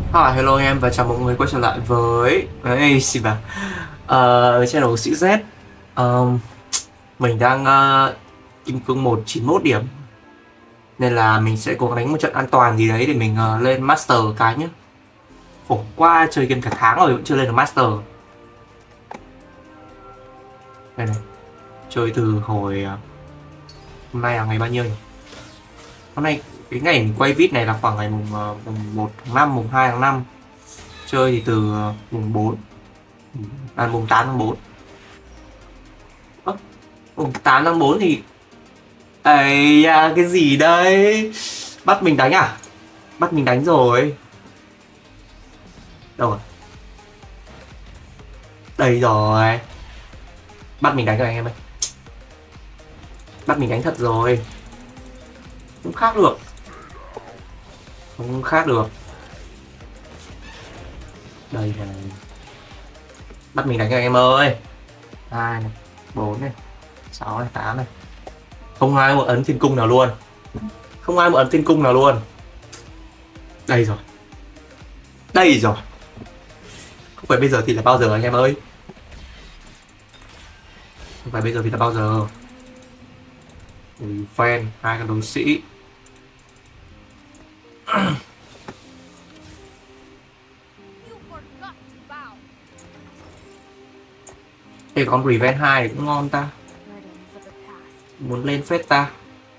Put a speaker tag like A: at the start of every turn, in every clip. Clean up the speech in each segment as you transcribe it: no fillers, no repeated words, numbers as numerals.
A: Hello em và chào mọi người quay trở lại với gì mà channel của Sĩ Z. Mình đang kim cương 191 điểm nên là mình sẽ cố gắng đánh một trận an toàn gì đấy để mình lên Master cái nhé. Khổ quá, chơi game cả tháng rồi vẫn chưa lên được Master. Đây này, chơi từ hồi hôm nay là ngày bao nhiêu nhỉ? Hôm nay cái ngày mình quay vid này là khoảng ngày mùng 1 tháng 5, mùng 2 tháng 5. Chơi thì từ mùng 4 mùng 8 tháng 4. Mùng 8 tháng 4 thì ấy à, cái gì đây? Bắt mình đánh à? Bắt mình đánh rồi. Đâu rồi? Đây rồi. Bắt mình đánh rồi anh em ơi. Bắt mình đánh thật rồi. Không khác được. Không khác được. Đây này. Bắt mình đánh rồi anh em ơi. 2 này, 4 này, 6 này, 8 này. Không ai một ấn thiên cung nào luôn. Không ai một ấn thiên cung nào luôn. Đây rồi. Đây rồi. Không phải bây giờ thì là bao giờ anh em ơi. Không phải bây giờ thì là bao giờ. Fan, hai con đấu sĩ. Ê, con Revenge 2 cũng ngon ta. Muốn lên phết ta.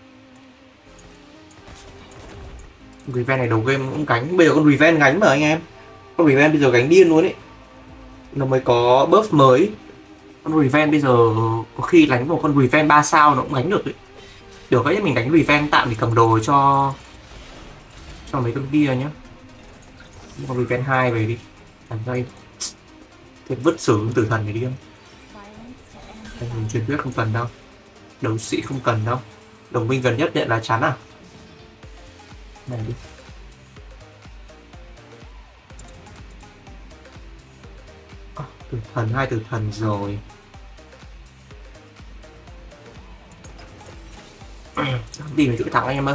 A: Revenge này đầu game cũng gánh. Bây giờ con Revenge gánh mà anh em. Con Revenge bây giờ gánh điên luôn ấy. Nó mới có buff mới. Con Revenge bây giờ có khi đánh một con Revenge 3 sao nó cũng gánh được ấy. Được ấy, mình đánh Revenge tạm để cầm đồ cho mấy con kia nhá. Con Revenge 2 về đi. Đánh đây. Thế vứt xử tử thần này đi không? Đây, mình truyền thuyết không cần đâu. Đấu sĩ không cần đâu. Đồng minh gần nhất nhận là chắn à? Này đi. Tử thần, hai tử thần rồi. Tìm cái chuỗi thắng anh em ơi.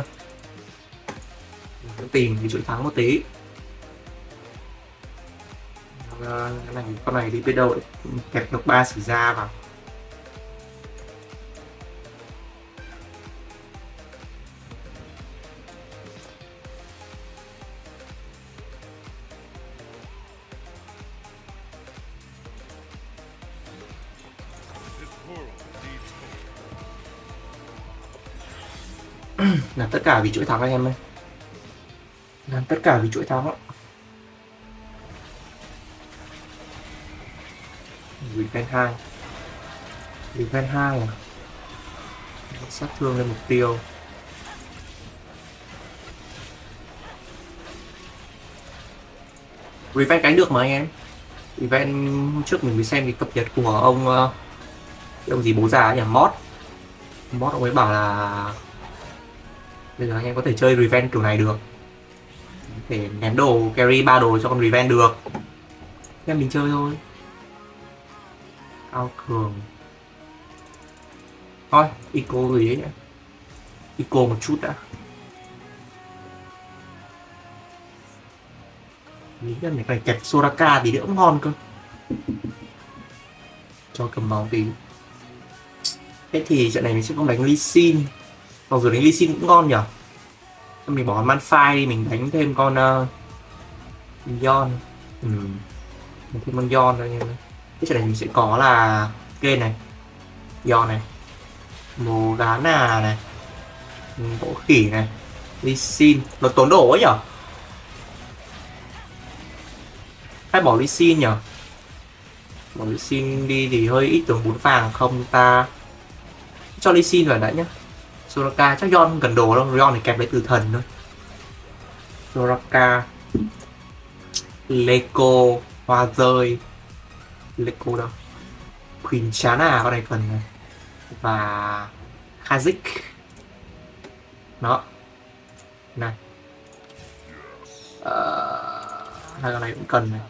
A: Tìm cái chuỗi thắng một tí. Con này đi biết đâu ấy. Kẹp được 3 xỉ ra vào. Làm tất cả vì chuỗi thắng anh em ơi. Làm tất cả vì chuỗi thắng. Revenge 2. Revenge 2 à? Sát thương lên mục tiêu. Revenge cánh được mà anh em. Revenge hôm trước mình mới xem cái cập nhật của ông gì bố già ấy nhỉ, Mod ông ấy bảo là bây giờ anh em có thể chơi Revenge kiểu này được. Để ném đồ carry 3 đồ cho con Revenge được. Em mình chơi thôi. Cao cường. Thôi, eco gì ấy nhỉ. Eco một chút đã. Nghĩ là này kẹp Soraka thì đỡ ngon cơ. Cho cầm máu tí. Thế thì trận này mình sẽ không đánh Lee Sin. Mặc dù đánh Lee Sin cũng ngon nhỉ. Mình bỏ Malphite đi, mình đánh thêm con Yon. Thêm con Yon thôi nha. Cái trận này mình sẽ có là kê này, Yon này, Morgana này, gỗ khỉ này, Lee Sin. Nó tốn đồ ấy nhở? Hay bỏ Lee Sin nhở? Bỏ Lee Sin đi thì hơi ít tường 4 vàng không ta? Cho Lee Sin vào đã nhá. Soraka chắc Yon không cần đồ đâu, Yon thì kẹp lấy tử thần thôi. Soraka, Leco, hoa rơi, Leco đâu, Queen Chana con này cần này, và Kazik. Đó này, hai con này cũng cần này.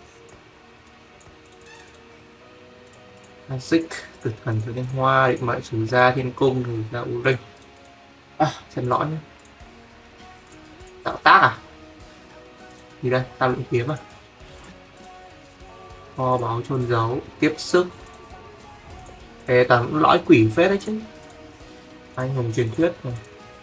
A: Kazik, tử thần từ liên hoa, định mệnh sử gia thiên cung thì ra u linh. Xem lõi nhé. Tạo tác à? Thì đây, tao luyện kiếm à. Kho báu chôn giấu, tiếp sức. Ê, toàn cũng lõi quỷ phết đấy chứ. Anh hùng truyền thuyết này.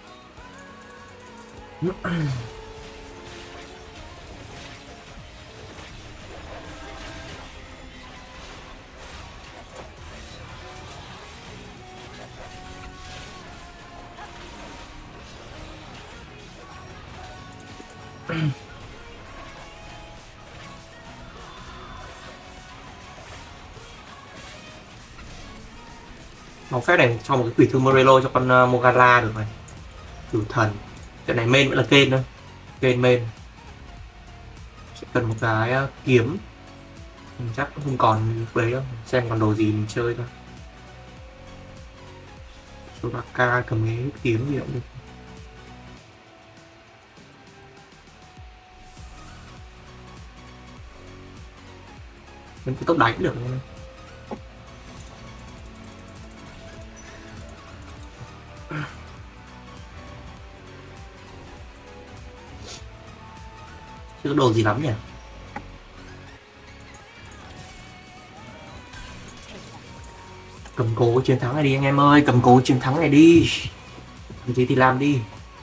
A: Máu phép này cho một cái quỷ thương Morello cho con Mogara được này. Cửu thần. Trận này main vẫn là Kane thôi. Kane main. Sẽ cần một cái kiếm. Chắc không còn đấy đâu. Xem còn đồ gì mình chơi thôi. Soraka cầm cái kiếm gì cũng được. Mình cứ tốc đánh được thôi. Chứ có đồ gì lắm nhỉ. Cầm cố chiến thắng này đi anh em ơi. Cầm cố chiến thắng này đi. Làm gì thì làm đi.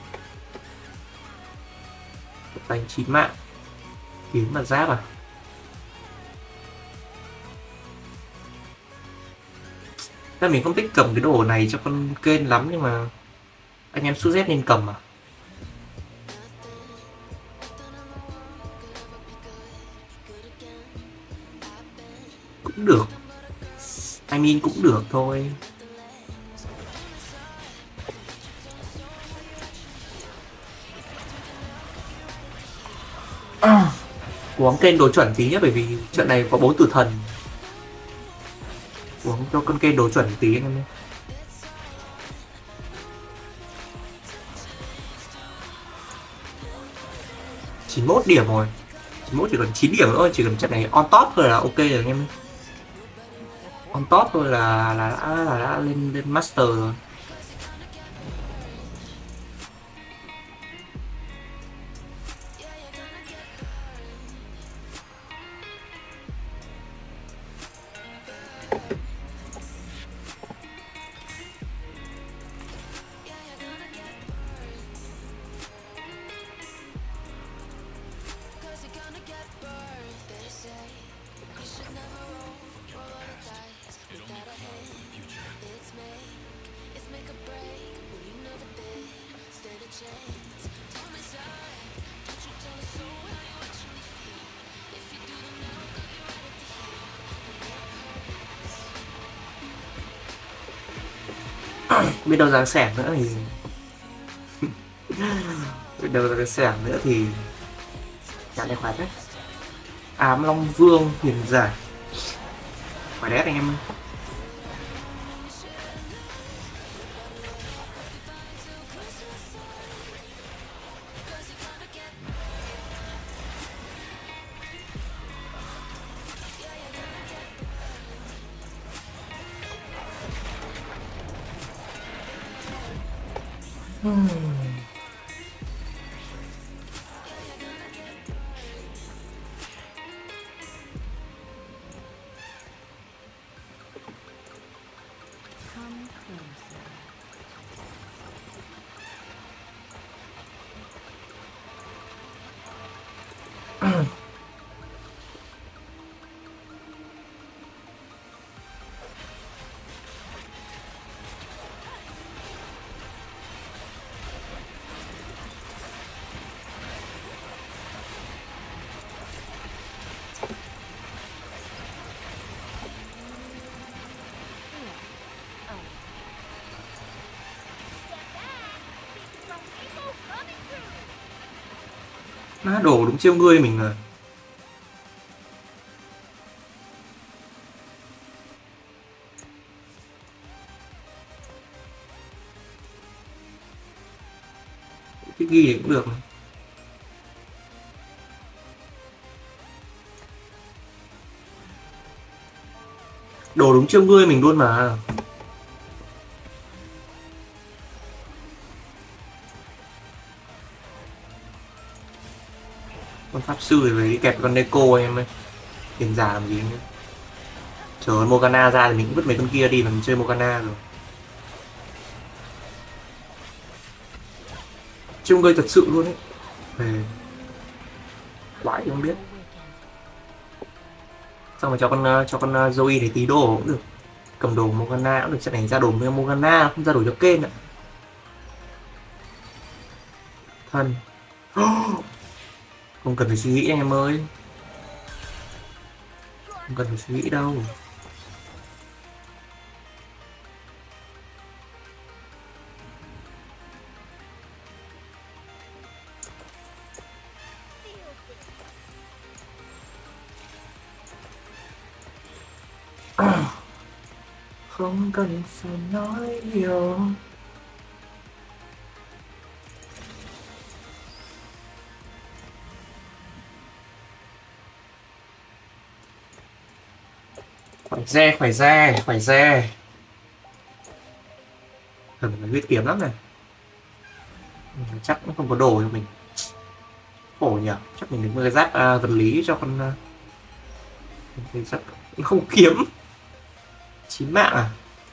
A: Đánh 9 mạng. Kiếm và giáp à. Thế mình không thích cầm cái đồ này cho con kênh lắm. Nhưng mà anh em sút Z nên cầm à. Cũng được. I mean cũng được thôi. Uống kênh đồ chuẩn tí nhé. Bởi vì trận này có 4 tử thần. Uống cho con kênh đồ chuẩn tí anh em nhé. 91 điểm rồi. 91 chỉ còn 9 điểm nữa thôi. Chỉ cần trận này on top thôi là ok rồi anh em. On top thôi là đã lên master rồi. Biết đâu dáng sẻng nữa thì biết đâu dáng sẻng nữa thì chả này khỏe đấy. Ám Long Vương huyền giải khỏe đét anh em. Má đổ đúng chiêu ngươi mình rồi. Cái ghi thì cũng được. Đổ đúng chiêu ngươi mình luôn mà. Con pháp sư thì phải đi kẹp con Neko anh em ơi. Tiền giả làm gì nữa. Chờ Morgana ra thì mình cũng vứt mấy con kia đi, mà mình chơi Morgana rồi. Trông gây thật sự luôn ấy. Về vãi thì không biết. Xong rồi cho con Zoe để tí đồ cũng được. Cầm đồ Morgana cũng được, trận này ra đồ với Morgana không ra đồ cho Ken ạ. Thân. Không cần phải suy nghĩ anh em ơi. Không cần phải suy nghĩ đâu. Không cần phải nói nhiều. Khỏe re. Cần phải huyết kiếm lắm này. Chắc nó không có đồ cho mình. Khổ nhỉ, chắc mình đứng cái giáp vật lý cho con cái giáp không kiếm. 9 mạng à?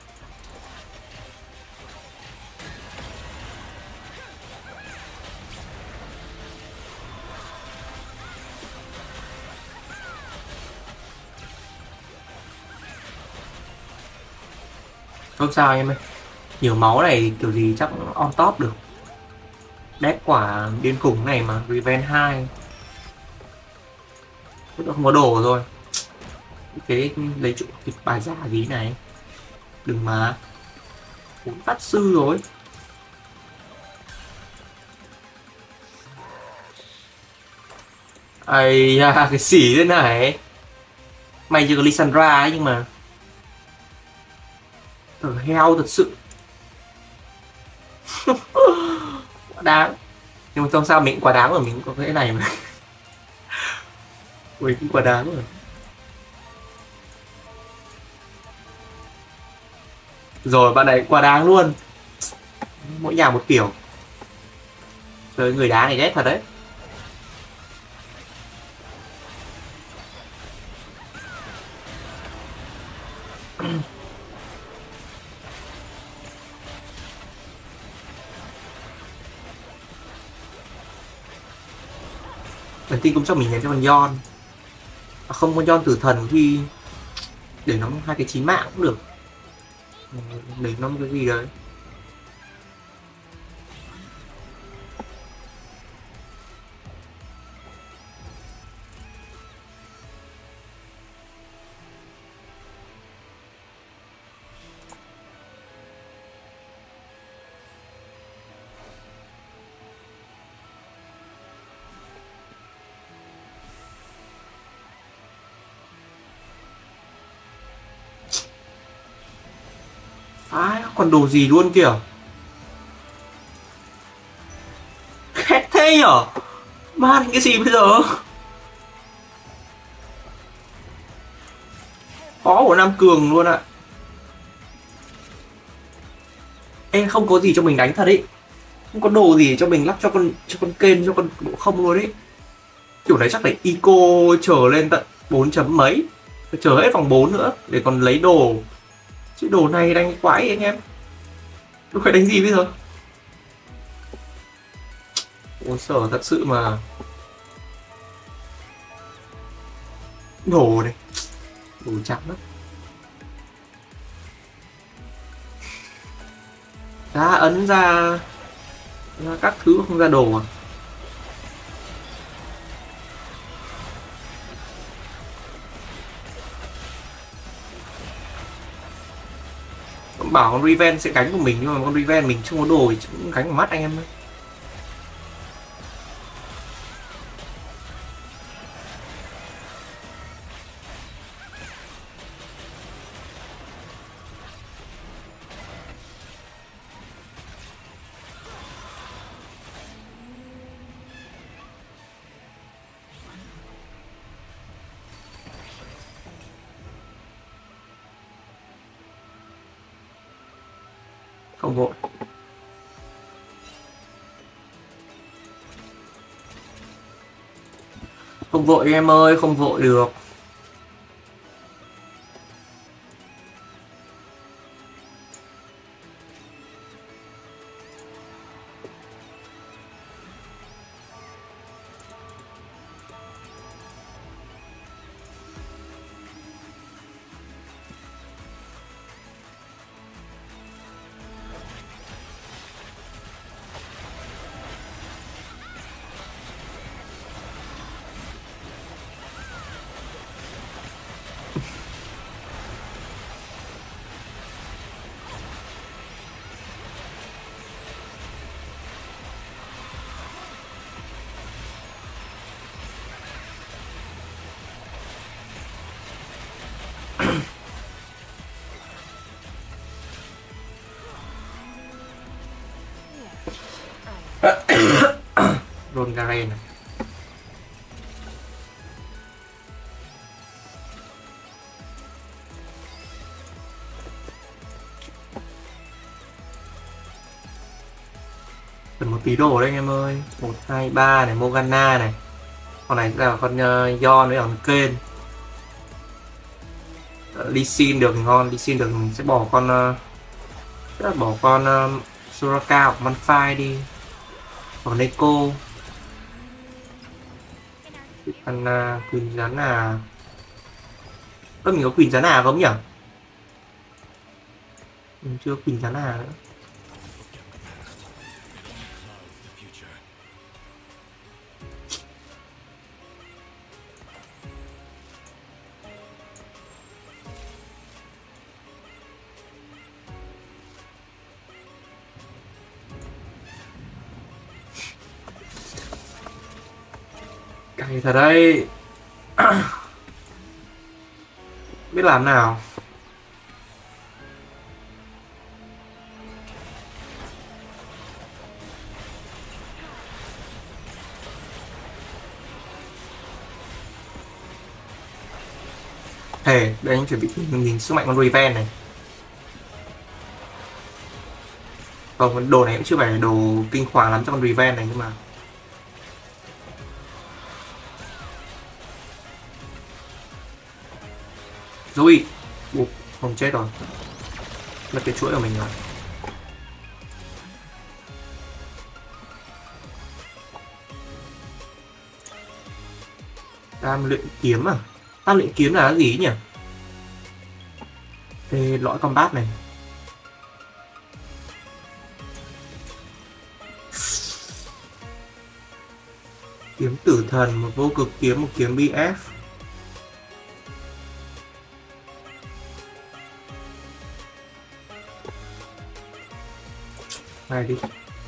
A: Không sao anh em ơi. Nhiều máu này kiểu gì chắc on top được. Đét quả điên khủng này mà, Revenge 2. Không có đồ rồi. Cái lấy chỗ cái bài giả gì này. Đừng mà. 4 phát sư rồi. Ây da, cái xỉ thế này. May chưa có Lissandra ấy nhưng mà thở heo thật sự. Quá đáng. Nhưng mà trong sao mình cũng quá đáng rồi, mình cũng có cái này mà. Ui, cũng quá đáng rồi. Rồi bạn này quá đáng luôn. Mỗi nhà một kiểu. Trời, người đá này ghét thật đấy. Bản tin cũng cho mình nhấn cho con Yon. Không, con Yon tử thần thì để nó 2 cái 9 mạng cũng được. Để nó cái gì đấy. Phá còn đồ gì luôn kìa. Khét thế nhở. Ma thành cái gì bây giờ. Khó của Nam Cường luôn ạ. Ê, không có gì cho mình đánh thật ý. Không có đồ gì cho mình lắp cho con kênh cho con bộ không luôn ấy. Kiểu đấy chắc phải eco chờ lên tận 4 chấm mấy. Phải chờ hết vòng 4 nữa để còn lấy đồ. Chứ đồ này đánh quái anh em. Tôi phải đánh gì bây giờ? Ôi sở thật sự mà. Đồ này. Đồ chặt lắm. Ra ấn ra các thứ không ra đồ à. Bảo con Riven sẽ gánh của mình nhưng mà con Riven mình không có đồ thì cũng gánh vào mắt anh em ấy. Không vội. Không vội em ơi, không vội được. Ron Garen này. Cần một tí đồ đấy anh em ơi. 1, 2, 3 này, Morgana này. Con này sẽ là con Yon với con Kayn. Lee Sin được thì ngon, Lee Sin được mình sẽ bỏ con Soraka hoặc Malphite đi. Hoặc Neko. Con Queen rắn à. Mình có Queen rắn à không nhỉ? Mình chưa Queen rắn à nữa. Cày thật đấy. Biết làm nào. Hey, đây anh chuẩn bị nhìn sức mạnh con Riven này. Còn đồ này cũng chưa phải là đồ kinh khủng lắm cho con Riven này nhưng mà Zoe. Không chết rồi. Mất cái chuỗi của mình rồi. Tam luyện kiếm à? Tam luyện kiếm là cái gì nhỉ? Đây, lõi combat này. Kiếm tử thần, một vô cực kiếm, một kiếm BF. Này đi.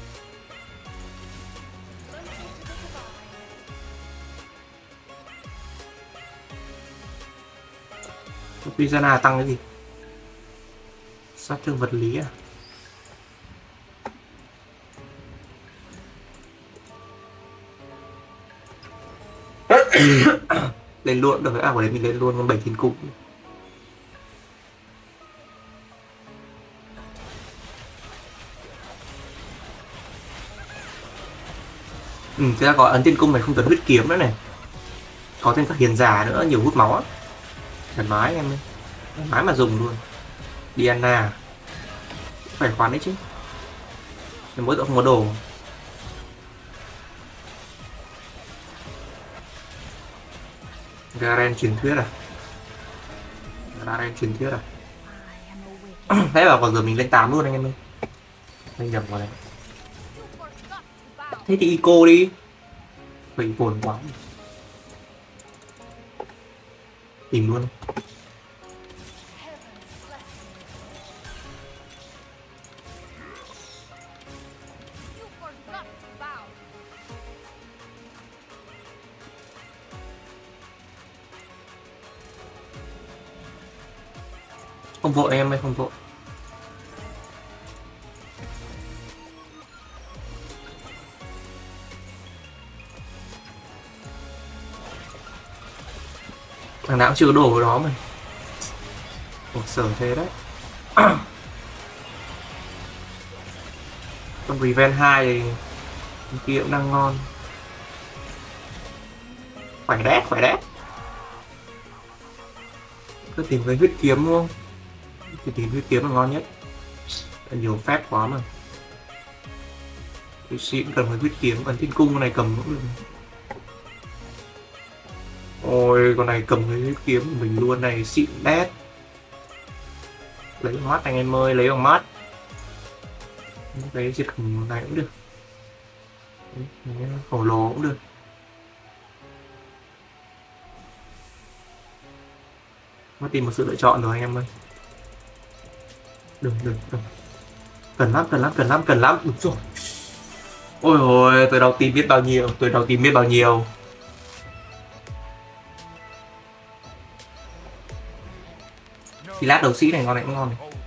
A: Pizana tăng cái gì? Sát thương vật lý à? Lên luôn được. À, của đấy mình lên luôn con 7 thiên cung. Thế ra có ấn tiên cung này không cần huyết kiếm nữa này. Có thêm cả hiền giả nữa, nhiều hút máu á. Thoải mái em ơi. Thoải mái mà dùng luôn. Diana. Phải khoán đấy chứ. Mỗi tội không có đồ. Garen truyền thuyết à? Garen truyền thuyết à? Thế bảo còn giờ mình lên 8 luôn anh em ơi. Anh nhầm vào này. Thế thì Ico đi. Mình buồn quá. Tìm luôn. Không vội em ơi, không vội. Thằng nào cũng chưa có đồ vào đó mà. Ủa, sở thế đấy. Con Riven 2 thì kia cũng đang ngon. Khỏe đét, khỏe đét. Cứ tìm cái huyết kiếm đúng không? Thì tìm huyết kiếm là ngon nhất. Nhiều phép quá mà. Tôi xịn cần cái huyết kiếm, còn thiên cung này cầm cũng được. Ôi con này cầm cái huyết kiếm của mình luôn này, xịn đét. Lấy bằng mắt anh em ơi, lấy bằng mắt. Cái diệt khủng này cũng được. Khổng lồ cũng được. Nó tìm một sự lựa chọn rồi anh em ơi. Đừng. Cần lắm. Đúng rồi. Ôi ôi, tôi đau tim biết bao nhiêu. Thì lát đấu sĩ này ngon này cũng ngon này.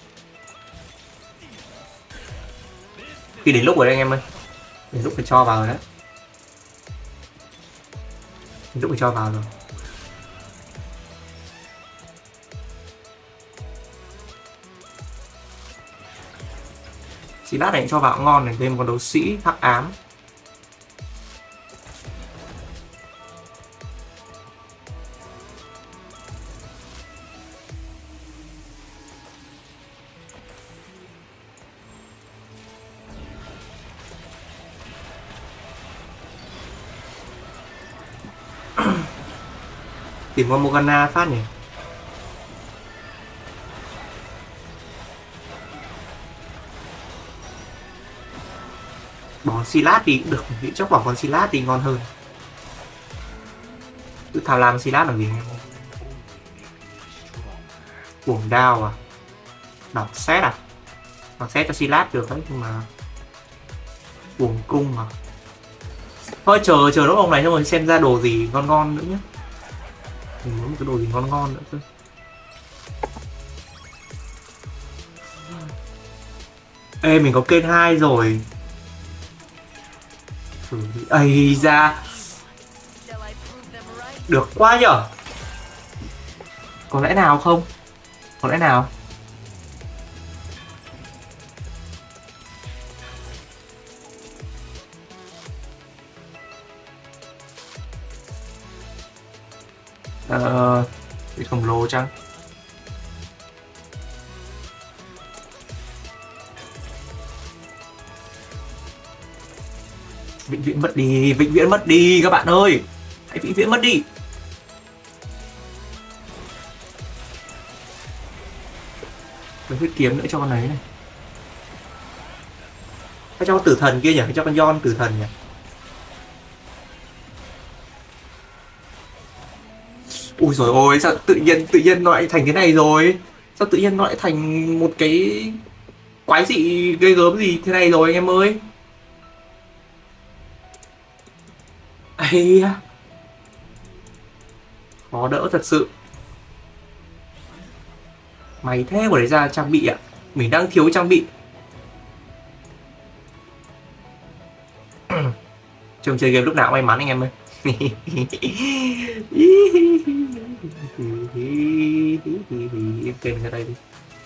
A: Khi đến lúc rồi đây anh em ơi. Đến lúc phải cho vào rồi đấy. Đến lúc phải cho vào rồi. Xí lát này cho vào cũng ngon này, thêm con đấu sĩ hắc ám. Tìm con Morgana phát nhỉ. Bỏ Silas thì cũng được, nghĩ chắc bỏ con Silas thì ngon hơn. Cứ tham lam Silas làm gì em? Cuồng đao à? Đọc xét à? Đọc xét cho Silas được đấy, nhưng mà cuồng cung à? Thôi chờ lúc ông này xong rồi xem ra đồ gì ngon nữa nhé. Mình muốn một cái đồ gì ngon nữa cơ. Ê mình có kênh 2 rồi. Ây da. Được quá nhở. Có lẽ nào không? Có lẽ nào? Bị khổng lồ chăng? Vĩnh viễn mất đi các bạn ơi. Hãy vĩnh viễn mất đi. Cái huyết kiếm nữa cho con ấy này. Hay cho con tử thần kia nhỉ? Hay cho con Yon tử thần nhỉ? Ui rồi ôi, sao tự nhiên nó lại thành thế này rồi? Sao tự nhiên nó lại thành một cái quái dị ghê gớm gì thế này rồi anh em ơi? Ây, khó đỡ thật sự. Mày thế của đấy ra trang bị ạ. Mình đang thiếu trang bị. Trông chơi game lúc nào cũng may mắn anh em ơi. Em kênh ra đây đi.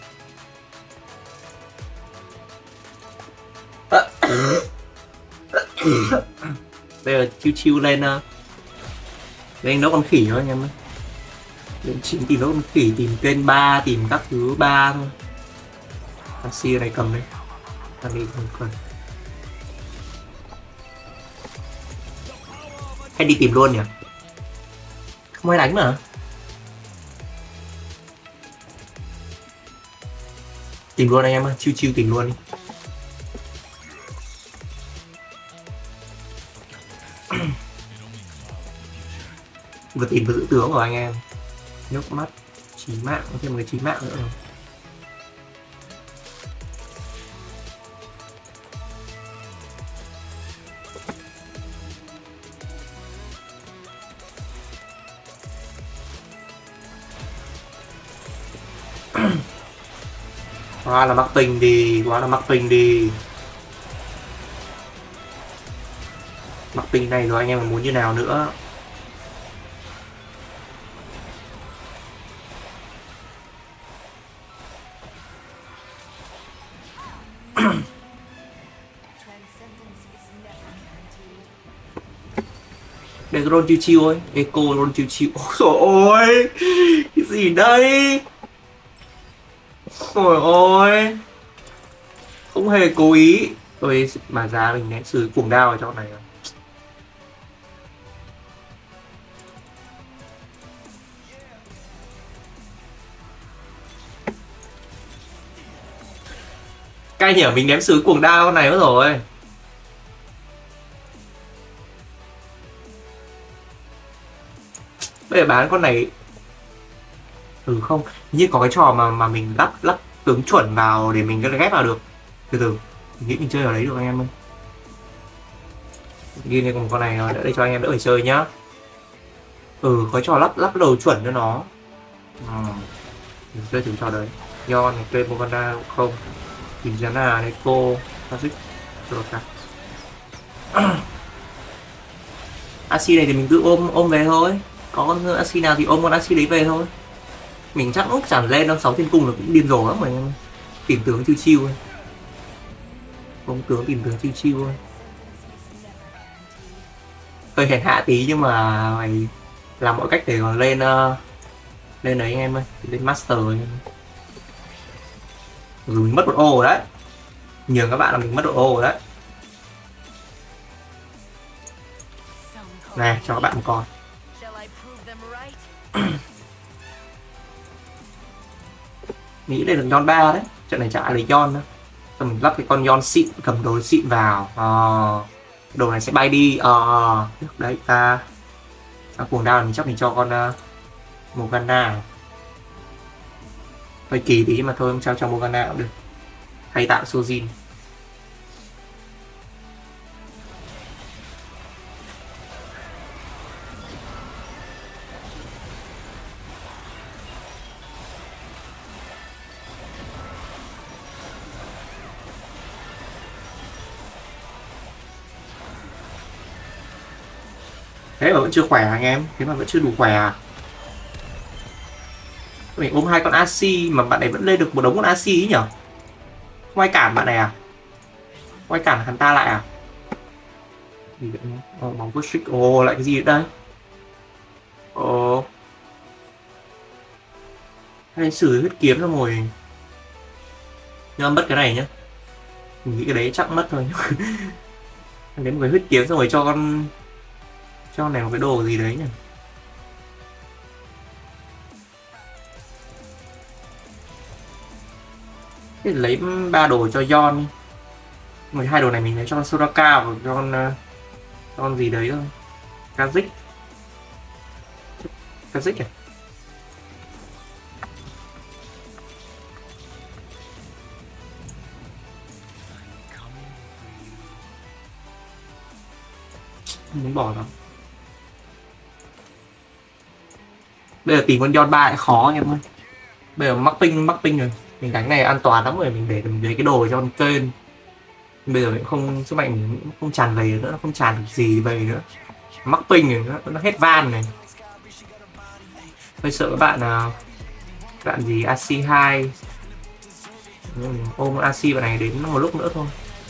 A: Bây giờ chiêu lên anh nấu con khỉ thôi anh em ơi. Đến chính tìm nấu con khỉ, tìm kênh 3, tìm các thứ 3 thôi. Taxi này cầm đây. Ta đi không cần. Hay đi tìm luôn nhỉ? Không ai đánh mà. Tìm luôn anh em ơi, chiêu tìm luôn đi. Vừa tìm vừa giữ tướng rồi anh em. Nhúc mắt chí mạng, có thêm một cái chí mạng nữa rồi. Quá là mắc ping đi, mắc ping này rồi anh em muốn như nào nữa. Để cái roll chiêu chiêu thôi, eco roll chiêu chiêu. Ôi dồi ôi, cái gì đây? Ôi ôi, không hề cố ý. Tôi mà ra mình ném sử cuồng đao ở chỗ này rồi. Cay nhỉ, mình ném sử cuồng đao con này mất rồi. Bây giờ bán con này. Không, như có cái trò mà mình lắp tướng chuẩn vào để mình ghép vào được. Từ từ, mình nghĩ mình chơi ở đấy được anh em ơi. Ghi lên một con này rồi, để cho anh em đỡ phải chơi nhá. Có trò lắp đầu chuẩn cho nó. Mình chơi thử trò đấy. Do này chơi Morgana không. Tìm ra là này cô Classic rồi cả. AC này thì mình tự ôm về thôi. Có con AC nào thì ôm con AC đấy về thôi. Mình chắc cũng chẳng lên đâu, 6 thiên cung là cũng điên rồ lắm mà em. Tìm tướng chiêu chiêu thôi. Không tướng tìm tướng chiêu chiêu thôi. Hơi hèn hạ tí nhưng mà mày làm mọi cách để còn lên lên đấy anh em ơi, lên master anh em. Rồi mình mất một ô rồi đấy. Nhường các bạn là mình mất một ô rồi đấy. Này cho các bạn một con. Nghĩ đây là Yon 3 đấy. Trận này chả ai lấy Yon nữa. Rồi mình lắp cái con Yon xịn, cầm đồ xịn vào. Đồ này sẽ bay đi. Đấy ta. Cuồng đao mình chắc mình cho con Morgana. Hơi kỳ tí mà thôi, không sao, cho Morgana cũng được. Thay tạm Sojin. Thế mà vẫn chưa khỏe anh em, thế mà vẫn chưa đủ khỏe à? Mình ôm 2 con AC mà bạn này vẫn lên được một đống con AC ấy nhở? Không ai cản bạn này à? Không ai cản hắn ta lại à? Gì vậy? Bóng push trick. Lại cái gì đây? Hay xử huyết kiếm ra rồi. Nhưng mất cái này nhá. Mình nghĩ cái đấy chắc mất thôi. Đến một cái huyết kiếm xong rồi cho con này một cái đồ gì đấy nhỉ? Thế lấy 3 đồ cho Yon đi. 12 đồ này mình lấy cho con Soraka và cho con gì đấy thôi. Kazik. Kazik à? Không muốn bỏ đâu. Bây giờ tìm con Yon 3 lại khó em ơi. Bây giờ mắc ping rồi. Mình đánh này an toàn lắm rồi, mình để cái đồ cho con kênh. Bây giờ không, sức mạnh mình không tràn về nữa, không tràn được gì về nữa. Mắc ping rồi, nó hết van này. Hơi sợ các bạn gì AC2. Ôm AC vào này đến một lúc nữa thôi.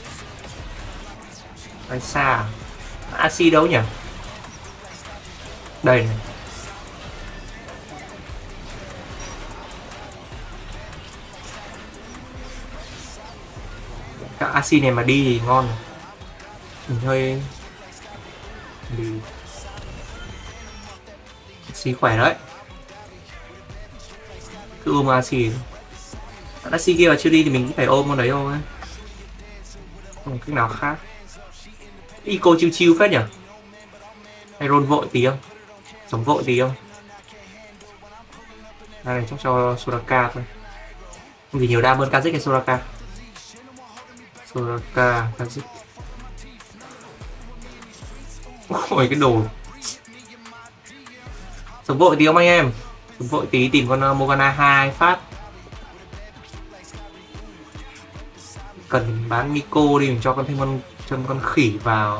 A: Ai xa AC đâu nhỉ? Đây này. Các AC này mà đi thì ngon. Mình hơi đi. AC khỏe đấy. Cứ ôm AC. AC kia mà chưa đi thì mình cũng phải ôm con đấy thôi. Không cách nào khác. Eco chiêu phết nhỉ? Hay roll vội tí không? Sống vội tí không? Này chắc cho Soraka thôi. Không gì nhiều đam hơn Kazik hay Soraka? Soraka, Kazik. Ôi cái đồ. Sống vội tí không anh em? Sống vội tí tìm con Morgana 2 phát. Cần bán Miko đi, mình cho con thêm con khỉ vào.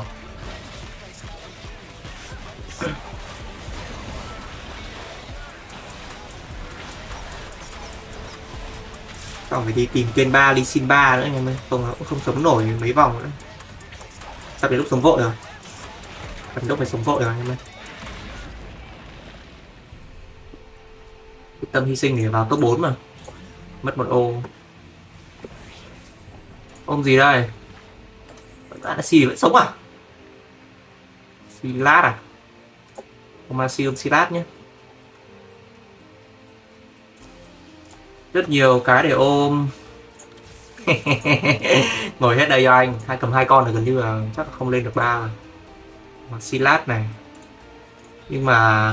A: Còn phải đi tìm kênh 3, Lee Sin 3 nữa anh em ơi. Không nó cũng không sống nổi mấy vòng nữa. Sắp đến lúc sống vội rồi. Cần đốc phải sống vội rồi anh em ơi. Quyết tâm hy sinh để vào top 4 mà. Mất một ô. Ôm gì đây? Bạn xì vẫn sống à? Silat à? Không mà siêu Silat nhé. Rất nhiều cái để ôm. Ngồi hết đây cho anh. Cầm hai con là gần như là chắc không lên được 3 rồi. Mà Silat này. Nhưng mà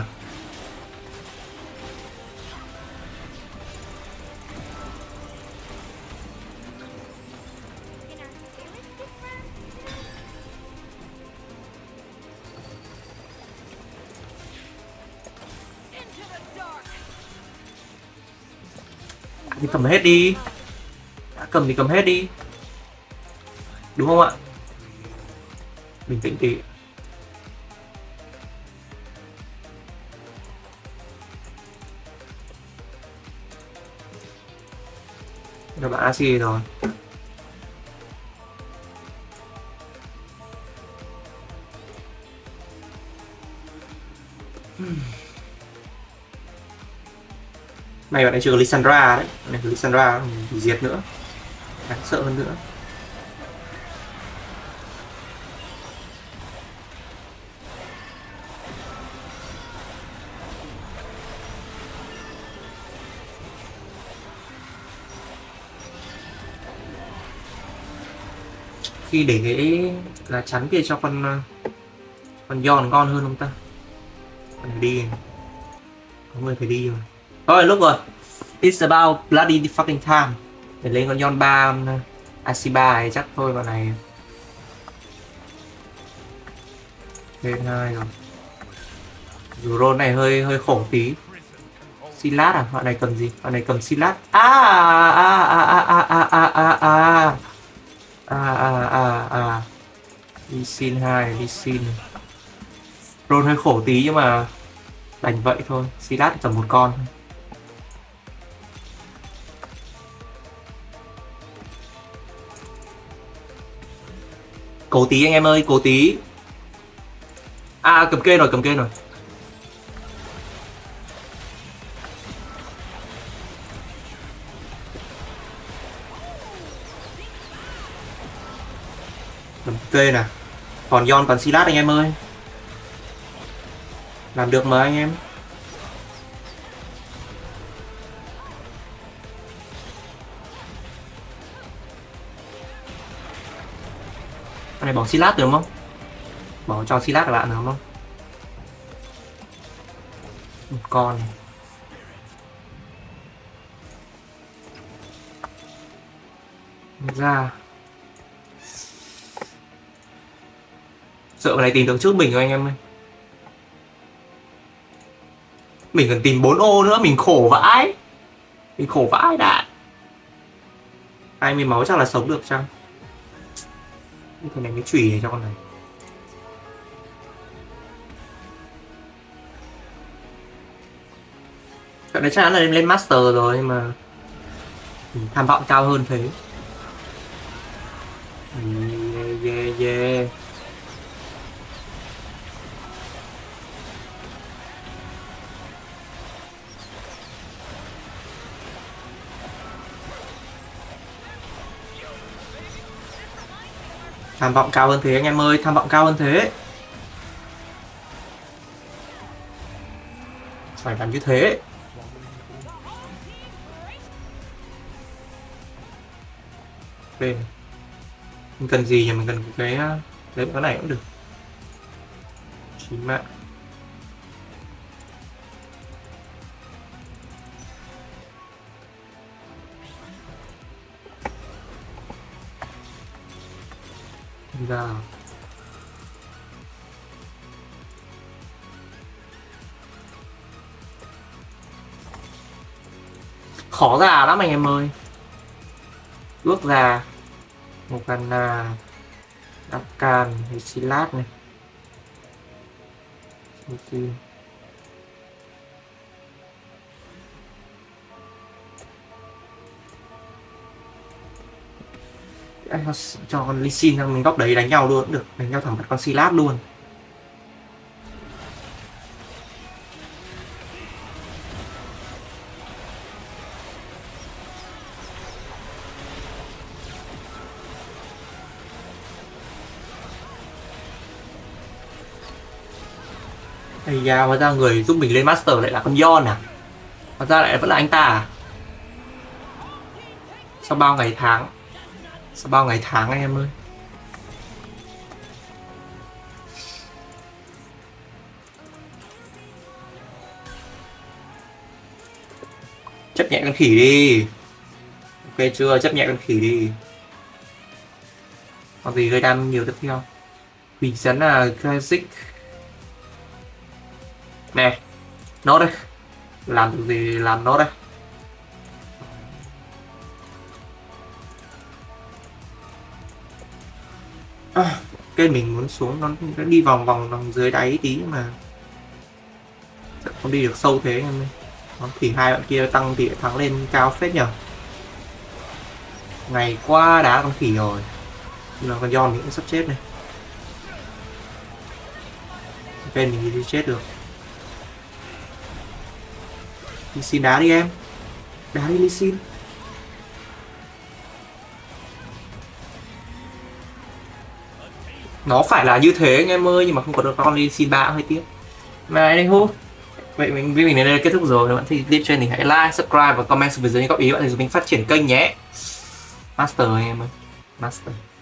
A: thì cầm hết đi. Đã cầm thì cầm hết đi. Đúng không ạ? Bình tĩnh tí. Các bạn AC rồi. Này bạn ấy chưa có Lissandra đấy. Này Lissandra bị diệt nữa. Đáng sợ hơn nữa. Khi để cái là chắn kia cho con Yon ngon hơn không ta? Con này đi. Có người phải đi rồi. Rồi lúc rồi. It's about bloody fucking time. Để lên con Yon 3 AC3 này chắc thôi bọn này. Lên 2 rồi. Dù roll này hơi khổ tí. Silat à? Bạn này cầm gì? Bạn này cầm Silat. Lee Sin 2, Lee Sin. Roll hơi khổ tí nhưng mà đành vậy thôi. Silat cầm một con. Cố tí anh em ơi, cố tí. Cầm kê rồi, cầm kê rồi. Cầm kê nè. Còn Yon còn Silat anh em ơi. Làm được mà anh em. Cái này bỏ Silat được không? Bỏ cho Silat các bạn được không? Một con này. Ra. Sợ này tìm được trước mình rồi anh em ơi. Mình cần tìm 4 ô nữa, mình khổ vãi. Mình khổ vãi đã. 20 máu chắc là sống được chăng? Cái này mới chủy để cho con này. Chuyện này chắc chắn là lên Master rồi nhưng mà tham vọng cao hơn thế. Yeah. Tham vọng cao hơn thế anh em ơi, tham vọng cao hơn thế. Phải làm như thế. Mình cần gì nhỉ? Mình cần cái lấy cái này cũng được. 9 mạng. Ra. Khó ra lắm anh em ơi. Ước ra Morgana, Rakan, Silat này. Anh cho con Lee Sin sang mình góc đấy đánh nhau luôn cũng được, đánh nhau thẳng mặt con Silat luôn. Ây da, hóa ra người giúp mình lên Master lại là con Yon à? Hóa ra lại vẫn là anh ta à? Sau bao ngày tháng. Sau bao ngày tháng anh em ơi. Chấp nhận con khỉ đi. Ok chưa? Chấp nhận con khỉ đi. Còn gì gây đam nhiều tiếp theo? Hủy dẫn là Classic. Nè, nốt đây. Làm được gì làm nốt đây. Cái mình muốn xuống nó đi vòng vòng dưới đáy tí mà không đi được sâu thế em ơi. Thì hai bạn kia tăng tỷ lệ thắng lên cao phết nhở. Ngày qua đá con khỉ rồi. Nhưng mà con Yon mình cũng sắp chết này. Bên mình đi chết được. Lee Sin đá đi em. Đá đi Lee Sin. Nó phải là như thế anh em ơi, nhưng mà không có được con Lee Sin 3 hơi tiếc. Mà anh hú. Vậy mình đến đây là kết thúc rồi. Nếu bạn thích clip trên thì hãy like, subscribe và comment xuống phía dưới những góp ý bạn để giúp mình phát triển kênh nhé. Master anh em ơi. Master.